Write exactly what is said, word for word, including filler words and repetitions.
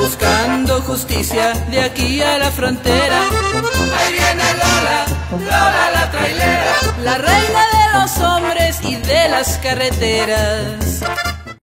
buscando justicia de aquí a la frontera. Ahí viene Lola, Lola la trailera, la reina de los hombres y de las carreteras.